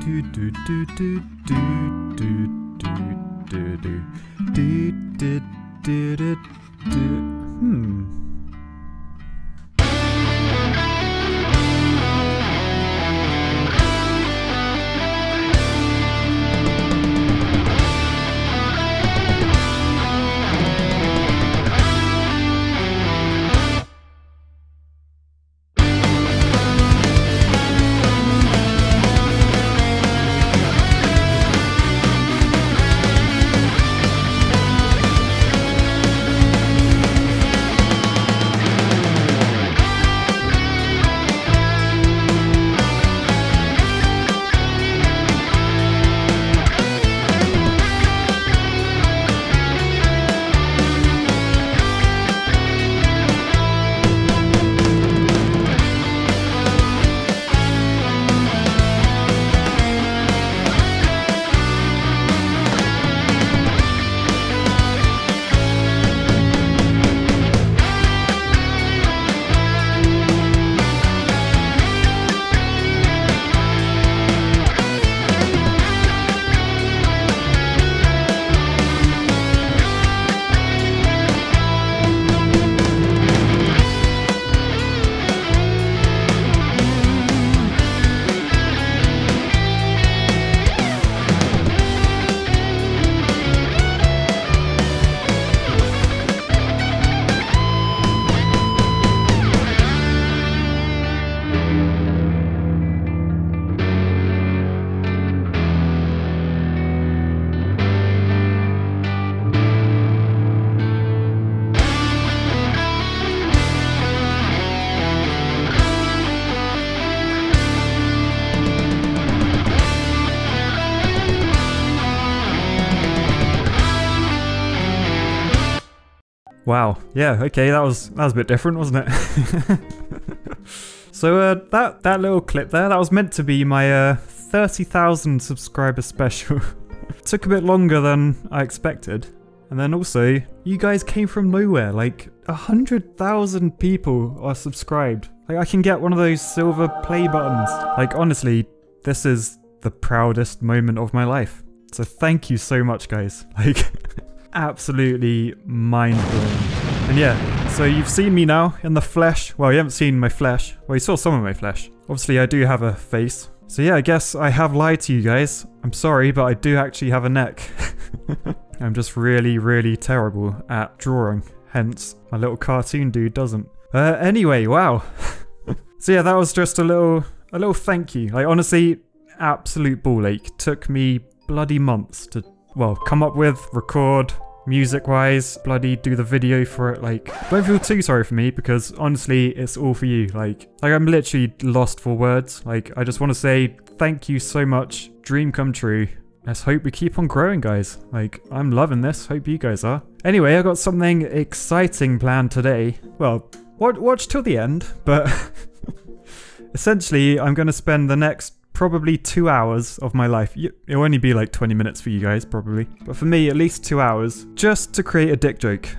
Wow, yeah, okay, that was a bit different, wasn't it? So that little clip there, that was meant to be my 30,000 subscriber special. Took a bit longer than I expected. And then also, you guys came from nowhere, like 100,000 people are subscribed. Like I can get one of those silver play buttons. Like honestly, this is the proudest moment of my life. So thank you so much guys. Like absolutely mind-blowing. And yeah, so you've seen me now in the flesh. Well, you haven't seen my flesh. Well, you saw some of my flesh. Obviously, I do have a face. So yeah, I guess I have lied to you guys. I'm sorry, but I do actually have a neck. I'm just really, really terrible at drawing. Hence, my little cartoon dude doesn't. Anyway, wow. So yeah, that was just a little thank you. Like honestly, absolute ball ache. Took me bloody months to, well, come up with, record, music-wise, bloody do the video for it. Like, don't feel too sorry for me because honestly, it's all for you. Like I'm literally lost for words. Like, I just want to say thank you so much. Dream come true. Let's hope we keep on growing, guys. Like, I'm loving this. Hope you guys are. Anyway, I got something exciting planned today. Well, watch till the end, but essentially, I'm going to spend the next probably 2 hours of my life. It'll only be like 20 minutes for you guys, probably. But for me, at least 2 hours, just to create a dick joke.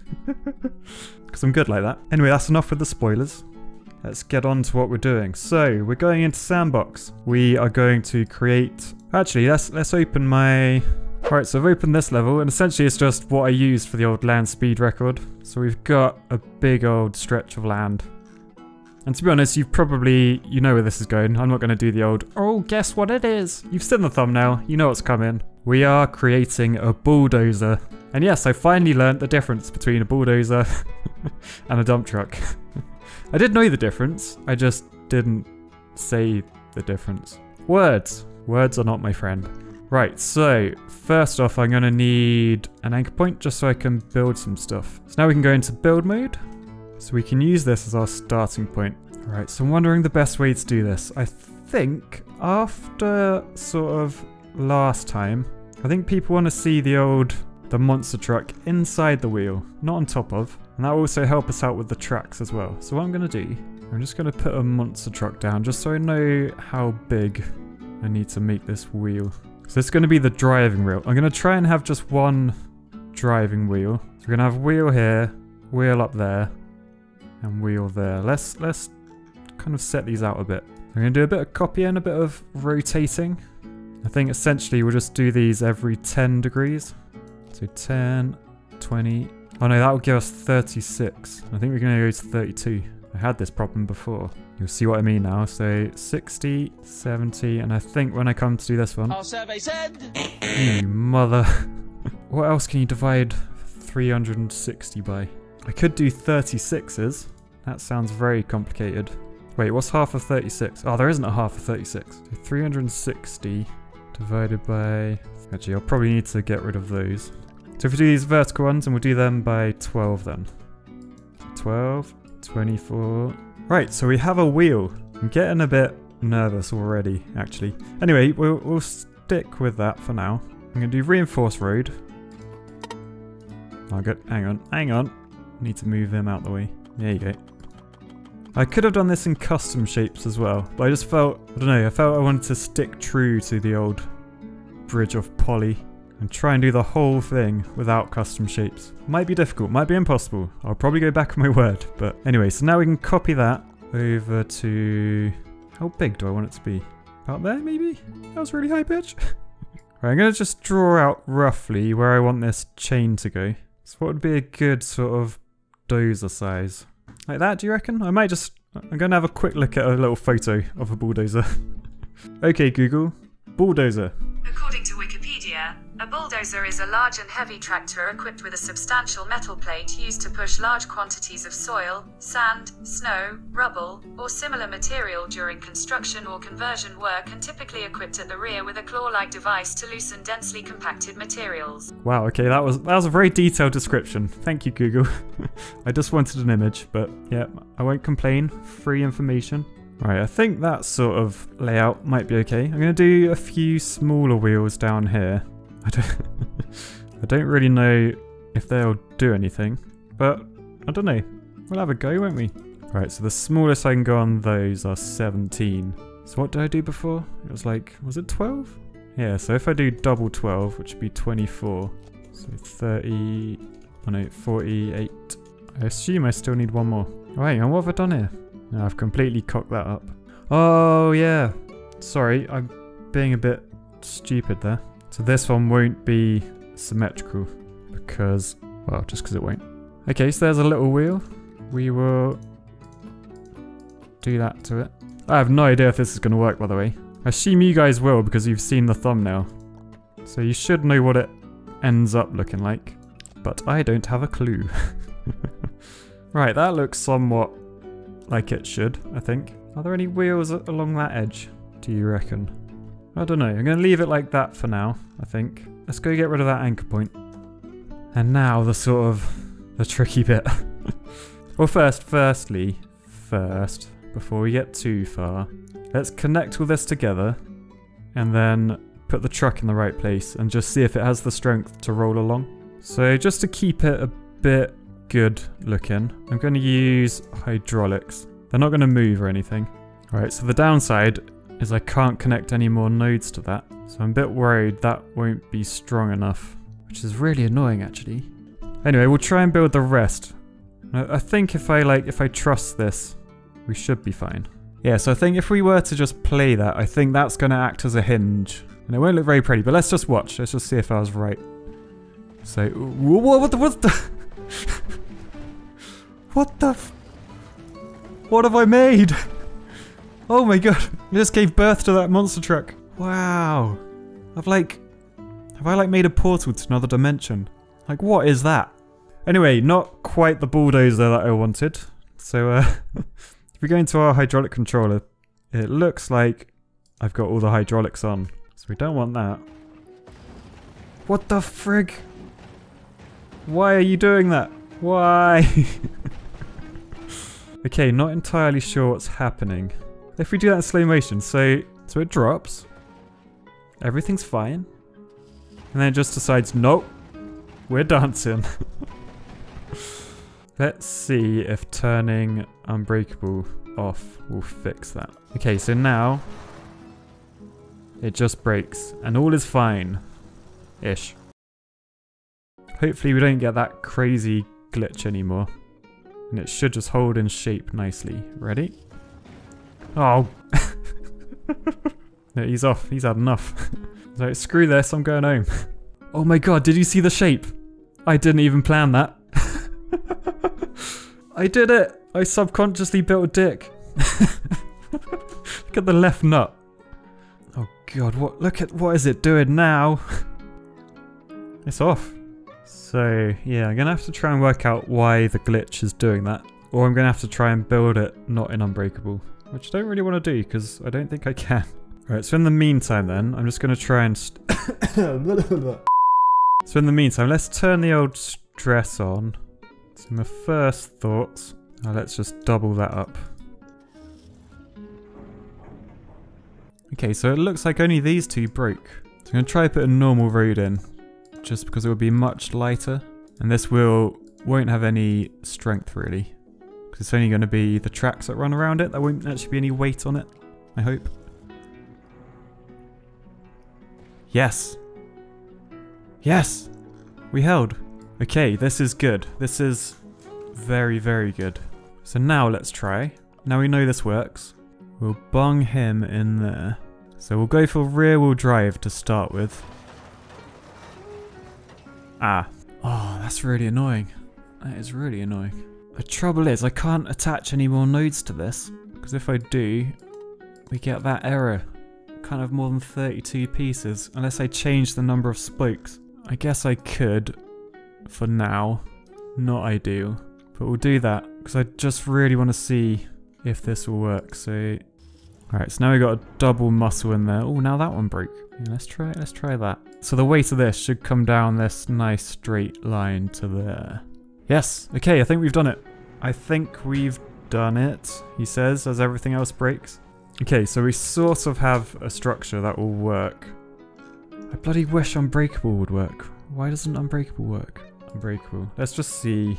Because I'm good like that. Anyway, that's enough with the spoilers. Let's get on to what we're doing. So, we're going into Sandbox. We are going to create... Actually, let's open my... Alright, so I've opened this level, and essentially it's just what I used for the old land speed record. So we've got a big old stretch of land. And to be honest, you know where this is going. I'm not going to do the old, oh, guess what it is? You've seen the thumbnail, you know what's coming. We are creating a bulldozer. And yes, I finally learned the difference between a bulldozer and a dump truck. I did know the difference, I just didn't say the difference. Words. Words are not my friend. Right, so first off, I'm going to need an anchor point just so I can build some stuff. So now we can go into build mode. So we can use this as our starting point. Alright, so I'm wondering the best way to do this. I think after sort of last time, I think people want to see the monster truck inside the wheel, not on top of. And that will also help us out with the tracks as well. So what I'm going to do, I'm just going to put a monster truck down just so I know how big I need to make this wheel. So this is going to be the driving wheel. I'm going to try and have just one driving wheel. So we're going to have wheel here, wheel up there, and wheel there. Let's kind of set these out a bit. I'm going to do a bit of copying, a bit of rotating. I think essentially we'll just do these every 10 degrees. So 10, 20. Oh no, that will give us 36. I think we're going to go to 32. I had this problem before. You'll see what I mean now. So 60, 70, and I think when I come to do this one... Our survey said... You mother... What else can you divide 360 by? I could do 36s. That sounds very complicated. Wait, what's half of 36? Oh, there isn't a half of 36. So 360 divided by... Actually, I'll probably need to get rid of those. So if we do these vertical ones, and we'll do them by 12 then. 12, 24... Right, so we have a wheel. I'm getting a bit nervous already, actually. Anyway, we'll stick with that for now. I'm going to do reinforced road. Oh, good. Hang on. Need to move him out the way. There you go. I could have done this in custom shapes as well, but I just felt, I don't know, I felt I wanted to stick true to the old bridge of poly and try and do the whole thing without custom shapes. Might be difficult, might be impossible. I'll probably go back on my word, but anyway, so now we can copy that over to... How big do I want it to be? About there, maybe? That was really high pitch. Right, I'm going to just draw out roughly where I want this chain to go. So what would be a good sort of dozer size? Like that, do you reckon? I might just... I'm going to have a quick look at a little photo of a bulldozer. Okay, Google. Bulldozer. According to Wikipedia, a bulldozer is a large and heavy tractor equipped with a substantial metal plate used to push large quantities of soil, sand, snow, rubble, or similar material during construction or conversion work, and typically equipped at the rear with a claw-like device to loosen densely compacted materials. Wow, okay, that was a very detailed description. Thank you, Google. I just wanted an image, but yeah, I won't complain. Free information. Right, I think that sort of layout might be okay. I'm going to do a few smaller wheels down here. I don't really know if they'll do anything, but I don't know. We'll have a go, won't we? Right, so the smallest I can go on those are 17. So what did I do before? It was like, was it 12? Yeah, so if I do double 12, which would be 24. So 30, oh no, 48. I assume I still need one more. Right, and what have I done here? No, I've completely cocked that up. Oh, yeah. Sorry, I'm being a bit stupid there. So this one won't be symmetrical because, well, just because it won't. Okay, so there's a little wheel. We will do that to it. I have no idea if this is going to work, by the way. I assume you guys will because you've seen the thumbnail. So you should know what it ends up looking like. But I don't have a clue. Right, that looks somewhat like it should, I think. Are there any wheels along that edge, do you reckon? I don't know. I'm going to leave it like that for now, I think. Let's go get rid of that anchor point. And now the the tricky bit. Well, firstly, before we get too far, let's connect all this together and then put the truck in the right place and just see if it has the strength to roll along. So just to keep it a bit good looking, I'm going to use hydraulics. They're not going to move or anything. Alright, so the downside is I can't connect any more nodes to that. So I'm a bit worried that won't be strong enough, which is really annoying actually. Anyway, we'll try and build the rest. I think if I trust this, we should be fine. Yeah, so I think if we were to just play that, I think that's going to act as a hinge. And it won't look very pretty, but let's just watch. Let's just see if I was right. So, what the what the what have I made? Oh my god, I just gave birth to that monster truck. Wow. Have I made a portal to another dimension? Like, what is that? Anyway, not quite the bulldozer that I wanted. So, if we go into our hydraulic controller, it looks like I've got all the hydraulics on. So we don't want that. What the frig? Why are you doing that? Why? Okay, not entirely sure what's happening. If we do that in slow motion, so it drops. Everything's fine. And then it just decides, nope, we're dancing. Let's see if turning unbreakable off will fix that. Okay, so now it just breaks and all is fine. Ish. Hopefully we don't get that crazy glitch anymore. And it should just hold in shape nicely. Ready? Oh. No, he's off. He's had enough. was like, screw this, I'm going home. Oh my god, did you see the shape? I didn't even plan that. I did it! I subconsciously built a dick. Look at the left nut. Oh god, look at what is it doing now? It's off. So yeah, I'm gonna have to try and work out why the glitch is doing that. Or I'm gonna have to try and build it not in Unbreakable. Which I don't really want to do because I don't think I can. Alright, so in the meantime then, I'm just gonna try and So in the meantime, let's turn the old stress on. So my first thoughts, let's just double that up. Okay, so it looks like only these two broke. So I'm going to try to put a normal road in, just because it will be much lighter. And this won't have any strength really. Because it's only going to be the tracks that run around it. There won't actually be any weight on it, I hope. Yes! Yes! We held. Okay, this is good. This is very, very good. So now let's try. Now we know this works. We'll bung him in there. So we'll go for rear wheel drive to start with. Ah. Oh, that's really annoying. That is really annoying. The trouble is I can't attach any more nodes to this. Because if I do, we get that error. Kind of more than 32 pieces. Unless I change the number of spokes. I guess I could. For now. Not ideal. But we'll do that. Because I just really want to see if this will work. So... Alright, so now we've got a double muscle in there. Oh, now that one broke. Yeah, let's try that. So the weight of this should come down this nice straight line to there. Yes! Okay, I think we've done it. I think we've done it, he says, as everything else breaks. Okay, so we sort of have a structure that will work. I bloody wish Unbreakable would work. Why doesn't Unbreakable work? Unbreakable. Let's just see.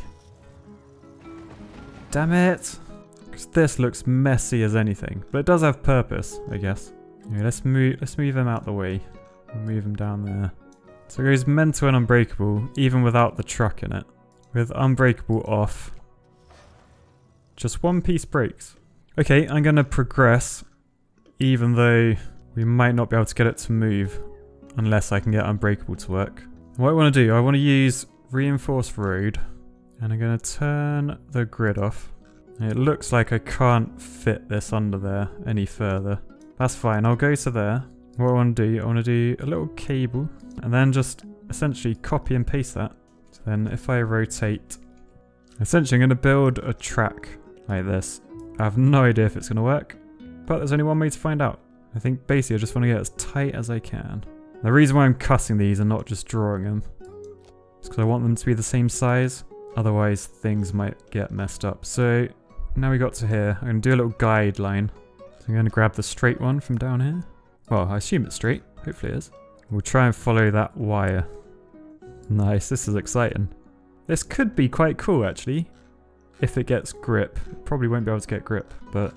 Damn it! Because this looks messy as anything. But it does have purpose, I guess. Okay, let's move him out the way. We'll move him down there. So it goes mental and Unbreakable, even without the truck in it. With Unbreakable off. Just one piece breaks. Okay, I'm going to progress. Even though we might not be able to get it to move. Unless I can get Unbreakable to work. What I want to do, I want to use Reinforced Road. And I'm going to turn the grid off. It looks like I can't fit this under there any further. That's fine, I'll go to there. What I want to do a little cable. And then just essentially copy and paste that. So then if I rotate... Essentially I'm going to build a track like this. I have no idea if it's going to work. But there's only one way to find out. I think basically I just want to get as tight as I can. The reason why I'm cutting these and not just drawing them is because I want them to be the same size. Otherwise things might get messed up. So now we got to here. I'm going to do a little guideline. So I'm going to grab the straight one from down here. Well, I assume it's straight. Hopefully it is. We'll try and follow that wire. Nice, this is exciting. This could be quite cool actually. If it gets grip. It probably won't be able to get grip, but...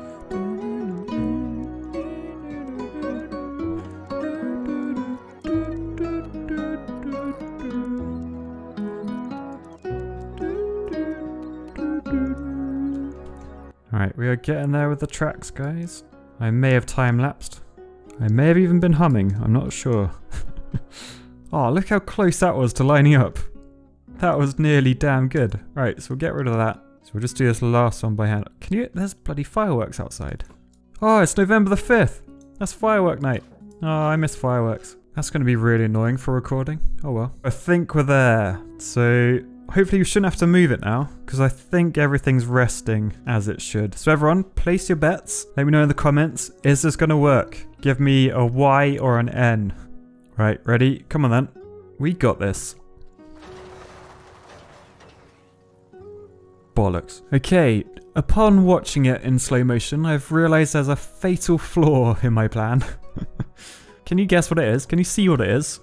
Alright, we are getting there with the tracks, guys. I may have time-lapsed. I may have even been humming, I'm not sure. Oh, look how close that was to lining up. That was nearly damn good. Right, so we'll get rid of that. So we'll just do this last one by hand. Can you... There's bloody fireworks outside. Oh, it's November the 5th. That's firework night. Oh, I miss fireworks. That's going to be really annoying for recording. Oh well. I think we're there. So... Hopefully you shouldn't have to move it now, because I think everything's resting as it should. So everyone, place your bets. Let me know in the comments, is this going to work? Give me a Y or an N. Right, ready? Come on then. We got this. Bollocks. Okay, upon watching it in slow motion, I've realised there's a fatal flaw in my plan. Can you guess what it is? Can you see what it is?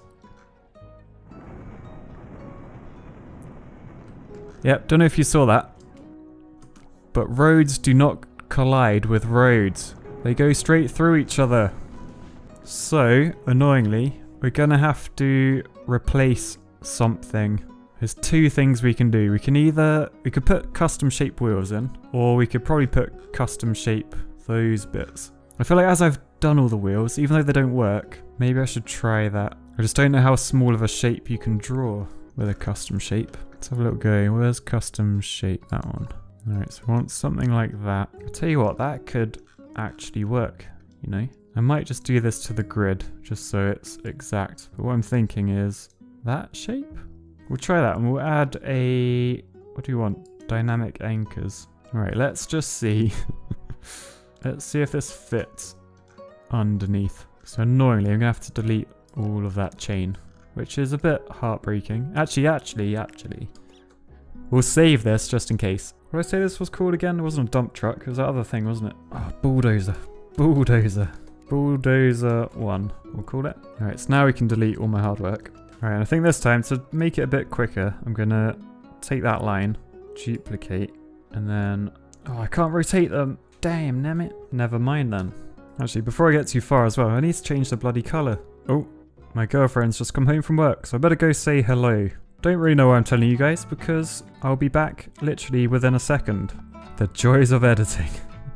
Yep, don't know if you saw that. But roads do not collide with roads. They go straight through each other. So, annoyingly, we're gonna have to replace something. There's two things we can do. We could put custom shape wheels in, or we could probably put custom shape those bits. I feel like as I've done all the wheels, even though they don't work. Maybe I should try that. I just don't know how small of a shape you can draw with a custom shape. Let's have a little go. Where's custom shape? That one. Alright, so I want something like that. I'll tell you what, that could actually work, you know? I might just do this to the grid, just so it's exact. But what I'm thinking is that shape? We'll try that and we'll add a... What do you want? Dynamic anchors. Alright, let's just see. Let's see if this fits underneath. So annoyingly, I'm going to have to delete all of that chain, which is a bit heartbreaking. Actually. We'll save this just in case. What did I say this was called again? It wasn't a dump truck. It was that other thing, wasn't it? Oh, bulldozer. Bulldozer. Bulldozer 1, we'll call it. Alright, so now we can delete all my hard work. Alright, I think this time, to make it a bit quicker, I'm going to take that line, duplicate, and then... Oh, I can't rotate them. Damn, damn it. Never mind then. Actually, before I get too far as well, I need to change the bloody colour. Oh, my girlfriend's just come home from work, so I better go say hello. Don't really know why I'm telling you guys, because I'll be back literally within a second. The joys of editing.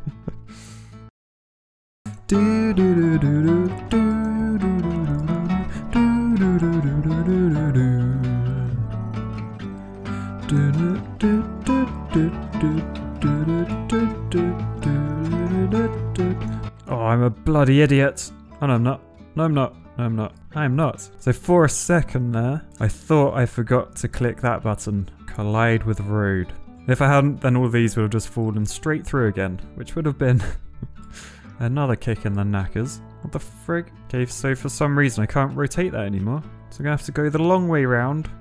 Oh, I'm a bloody idiot. Oh, no, I'm not. No, I'm not. No, I'm not. I'm not. So for a second there, I thought I forgot to click that button. Collide with road. If I hadn't, then all these would have just fallen straight through again, which would have been another kick in the knackers. What the frig? Okay, so for some reason I can't rotate that anymore. So I'm gonna have to go the long way round.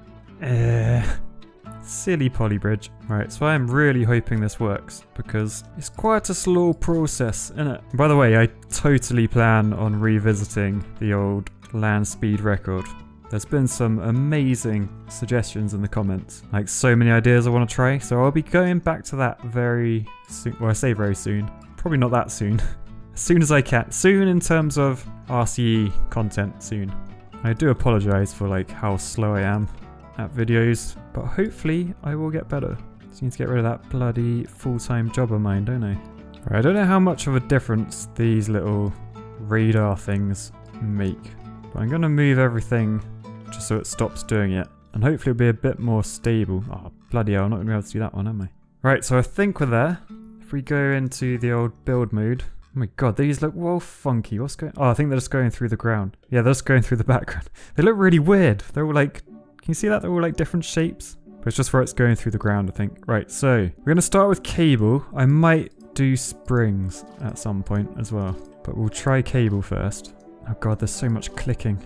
Silly polybridge. Right, so I'm really hoping this works, because it's quite a slow process, isn't it? By the way, I totally plan on revisiting the old land speed record. There's been some amazing suggestions in the comments, like so many ideas I want to try, so I'll be going back to that very soon. Well, I say very soon. Probably not that soon. As soon as I can. Soon in terms of RCE content, soon. I do apologise for like how slow I am at videos, but hopefully I will get better. Just need to get rid of that bloody full-time job of mine, don't I? Right, I don't know how much of a difference these little radar things make, but I'm going to move everything just so it stops doing it, and hopefully it'll be a bit more stable. Oh, bloody hell, I'm not going to be able to do that one, am I? Right, so I think we're there. If we go into the old build mode... Oh my god, these look well funky. What's going... Oh, I think they're just going through the ground. Yeah, they're just going through the background. They look really weird. They're all like... Can you see that? They're all like different shapes. But it's just where it's going through the ground, I think. Right, so we're going to start with cable. I might do springs at some point as well. But we'll try cable first. Oh god, there's so much clicking.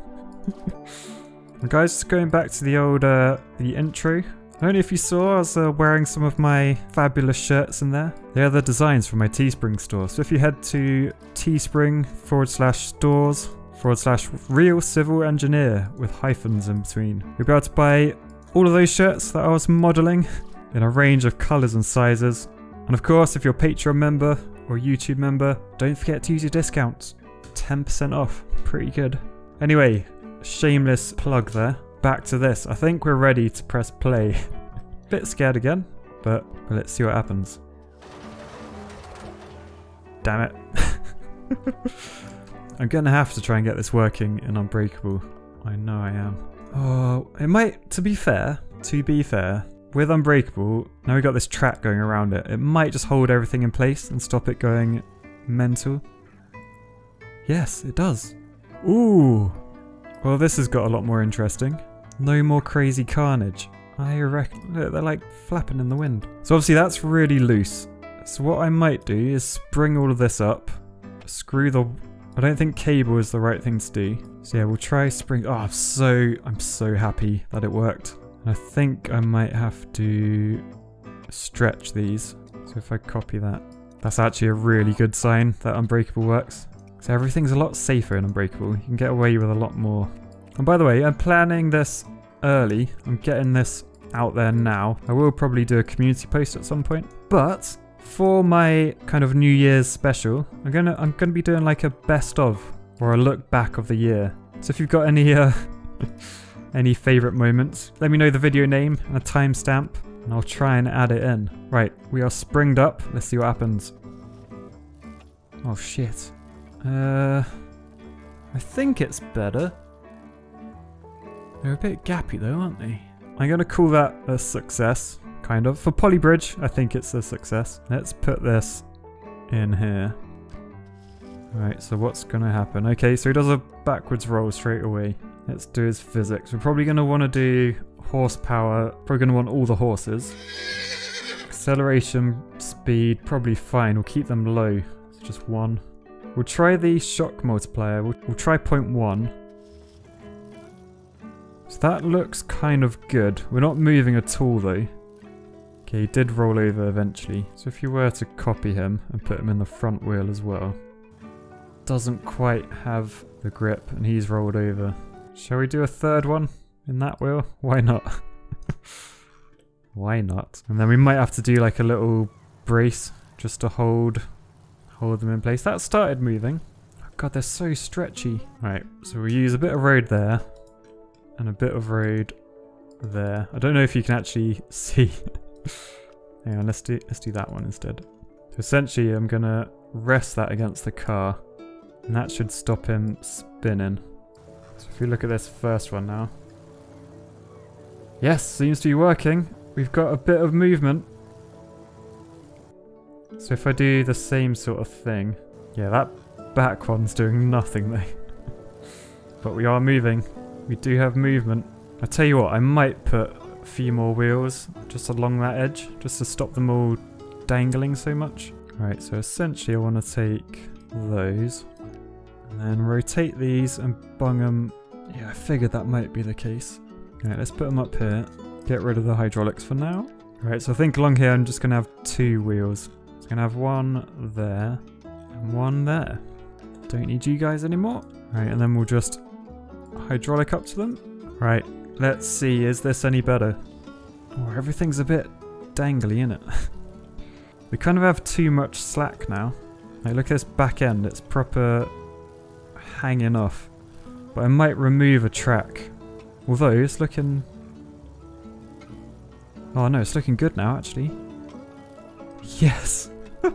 Well, guys, just going back to the old the intro. I don't know if you saw, I was wearing some of my fabulous shirts in there. They are the designs from my Teespring store. So if you head to teespring/stores/real civil engineer with hyphens in between, you'll be able to buy all of those shirts that I was modelling in a range of colours and sizes. And of course, if you're a Patreon member or YouTube member, don't forget to use your discounts. 10% off. Pretty good. Anyway, shameless plug there. Back to this. I think we're ready to press play. Bit scared again, but let's see what happens. Damn it. I'm gonna have to try and get this working in Unbreakable. I know I am. Oh, it might, to be fair, with Unbreakable, now we've got this track going around it, it might just hold everything in place and stop it going mental. Yes, it does. Ooh. Well, this has got a lot more interesting. No more crazy carnage. I reckon, look, they're like flapping in the wind. So obviously that's really loose. So what I might do is spring all of this up. Screw the... I don't think cable is the right thing to do. So yeah, we'll try spring... Oh, I'm so happy that it worked. And I think I might have to stretch these. So if I copy that. That's actually a really good sign that Unbreakable works. So everything's a lot safer in Unbreakable. You can get away with a lot more. And by the way, I'm planning this early. I'm getting this out there now. I will probably do a community post at some point. But for my kind of New Year's special, I'm gonna be doing like a best of or a look back of the year. So if you've got any any favorite moments, let me know the video name and a timestamp, and I'll try and add it in. Right, we are springed up. Let's see what happens. Oh shit. I think it's better. They're a bit gappy though, aren't they? I'm gonna call that a success, kind of. For Polybridge, I think it's a success. Let's put this in here. Alright, so what's gonna happen? Okay, so he does a backwards roll straight away. Let's do his physics. We're probably gonna want to do horsepower. Probably gonna want all the horses. Acceleration, speed, probably fine. We'll keep them low. It's just 1. We'll try the shock multiplier. We'll try 0.1. So that looks kind of good. We're not moving at all though. Okay, he did roll over eventually. So if you were to copy him and put him in the front wheel as well. Doesn't quite have the grip and he's rolled over. Shall we do a third one in that wheel? Why not? Why not? And then we might have to do like a little brace just to hold them in place. That started moving. Oh god, they're so stretchy. Right, so we'll use a bit of road there and a bit of road there. I don't know if you can actually see. Hang on, let's do that one instead. So essentially I'm gonna rest that against the car and that should stop him spinning. So if we look at this first one now. Yes, seems to be working. We've got a bit of movement. So if I do the same sort of thing. Yeah, that back one's doing nothing though. But we are moving. We do have movement. I tell you what, I might put a few more wheels just along that edge. Just to stop them all dangling so much. Right, so essentially I want to take those. And then rotate these and bung them. Yeah, I figured that might be the case. Alright, let's put them up here. Get rid of the hydraulics for now. Alright, so I think along here I'm just going to have 2 wheels. It's going to have one there and one there. Don't need you guys anymore. Alright, and then we'll just hydraulic up to them. Right, let's see, is this any better? Oh, everything's a bit dangly, innit? We kind of have too much slack now. Like, look at this back end, it's proper hanging off. But I might remove a track. Although, it's looking... Oh no, it's looking good now, actually. Yes! I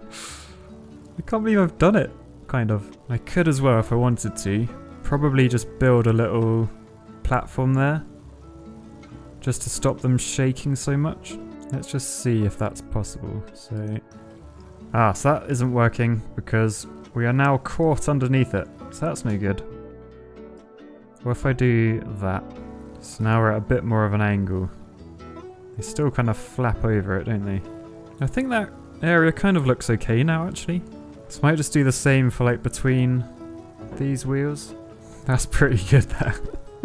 can't believe I've done it, kind of. I could as well if I wanted to. Probably just build a little platform there. Just to stop them shaking so much. Let's just see if that's possible. So that isn't working because we are now caught underneath it. So that's no good. What if I do that? So now we're at a bit more of an angle. They still kind of flap over it, don't they? I think that area kind of looks okay now, actually. So I might just do the same for like between these wheels. That's pretty good there.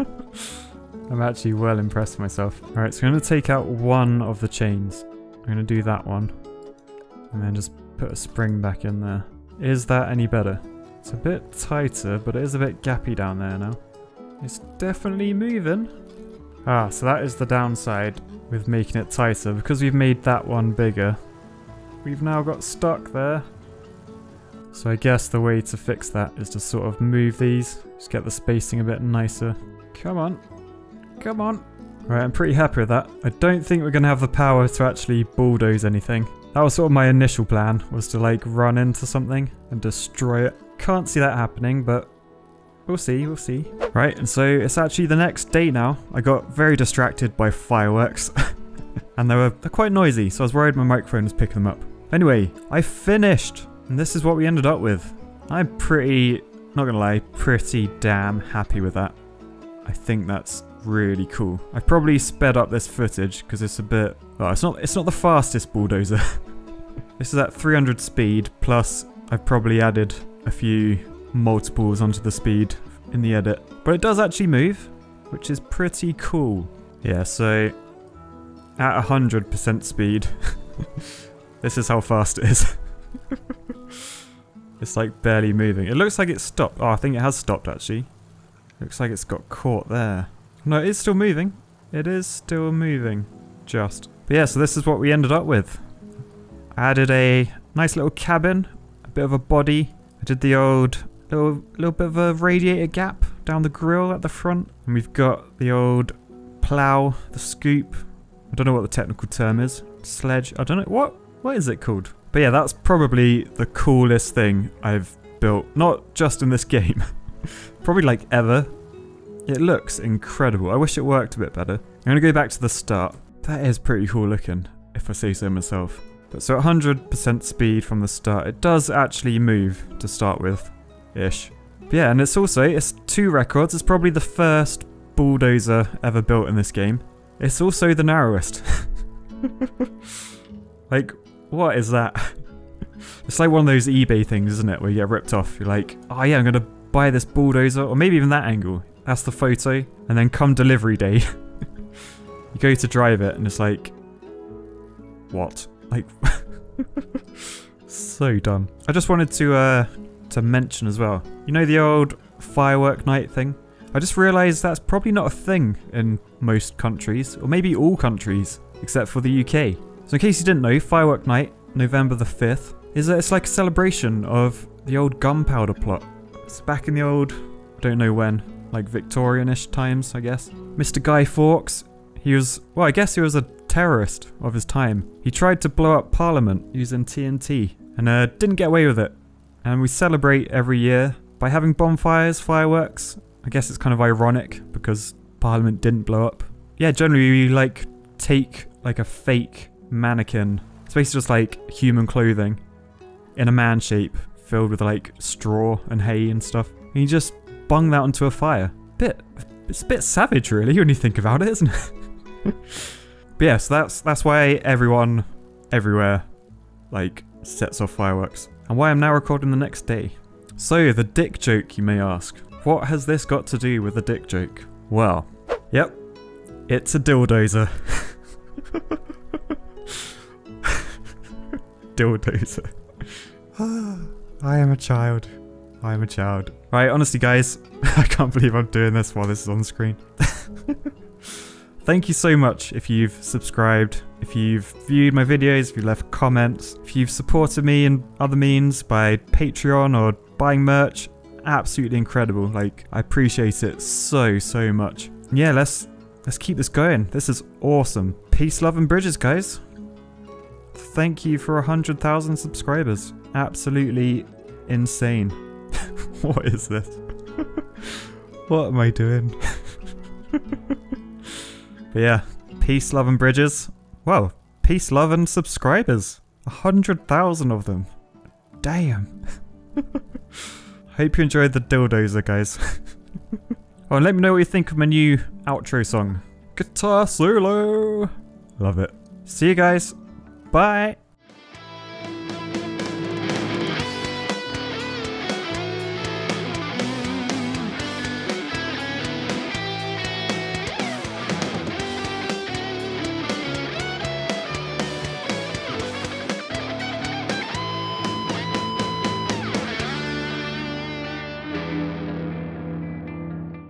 I'm actually well impressed with myself. Alright, so I'm going to take out one of the chains. I'm going to do that one. And then just put a spring back in there. Is that any better? It's a bit tighter, but it is a bit gappy down there now. It's definitely moving. So that is the downside with making it tighter. Because we've made that one bigger, we've now got stuck there. So I guess the way to fix that is to sort of move these. Just get the spacing a bit nicer. Come on. Come on. Right, I'm pretty happy with that. I don't think we're going to have the power to actually bulldoze anything. That was sort of my initial plan, was to like run into something and destroy it. Can't see that happening, but we'll see, we'll see. Right, and so it's actually the next day now. I got very distracted by fireworks. And they're quite noisy, so I was worried my microphone was picking them up. Anyway, I finished! And this is what we ended up with. I'm pretty, not gonna lie, pretty damn happy with that. I think that's really cool. I probably sped up this footage because it's a bit... Oh, it's not the fastest bulldozer. This is at 300 speed, plus I've probably added a few multiples onto the speed in the edit. But it does actually move, which is pretty cool. Yeah, so at 100% speed, this is how fast it is. It's like barely moving. It looks like it's stopped. Oh, I think it has stopped actually. Looks like it's got caught there. No, it is still moving. It is still moving. Just. But yeah, so this is what we ended up with. I added a nice little cabin, a bit of a body. I did the old little bit of a radiator gap down the grill at the front. And we've got the old plow, the scoop. I don't know what the technical term is. Sledge. I don't know. What is it called? But yeah, that's probably the coolest thing I've built, not just in this game, probably like ever. It looks incredible. I wish it worked a bit better. I'm gonna go back to the start. That is pretty cool looking, if I say so myself. But so 100% speed from the start. It does actually move to start with, ish. But yeah, and it's 2 records. It's probably the first bulldozer ever built in this game. It's also the narrowest. Like, what is that? It's like one of those eBay things, isn't it? Where you get ripped off. You're like, oh yeah, I'm gonna buy this bulldozer. Or maybe even that angle. That's the photo. And then come delivery day, you go to drive it and it's like, what? Like, so dumb. I just wanted to mention as well. You know the old firework night thing? I just realised that's probably not a thing in most countries, or maybe all countries, except for the UK. So in case you didn't know, firework night, November the 5th, it's like a celebration of the old gunpowder plot. It's back in the old, I don't know when, like Victorian-ish times, I guess. Mr. Guy Fawkes, he was, well, I guess he was a terrorist of his time. He tried to blow up Parliament using TNT, and didn't get away with it. And we celebrate every year by having bonfires, fireworks. I guess it's kind of ironic because Parliament didn't blow up. Yeah, generally we like take like a fake mannequin. It's basically just like human clothing in a man shape filled with like straw and hay and stuff. And you just bung that onto a fire. It's a bit savage really when you think about it, isn't it? But yeah, so that's why everyone everywhere like sets off fireworks. And why I'm now recording the next day. So, the dick joke, you may ask. What has this got to do with the dick joke? Well, yep, it's a dildozer. Dildozer. I am a child. I am a child. Right, honestly guys, I can't believe I'm doing this while this is on screen. Thank you so much if you've subscribed, if you've viewed my videos, if you've left comments, if you've supported me in other means by Patreon or buying merch. Absolutely incredible. Like, I appreciate it so much. Yeah, let's keep this going. This is awesome. Peace, love, and bridges, guys. Thank you for 100,000 subscribers. Absolutely insane. What is this? What am I doing? But yeah, peace, love, and bridges. Well, peace, love, and subscribers. 100,000 of them. Damn. Hope you enjoyed the dildozer, guys. Oh, and let me know what you think of my new outro song. Guitar solo. Love it. See you guys. Bye.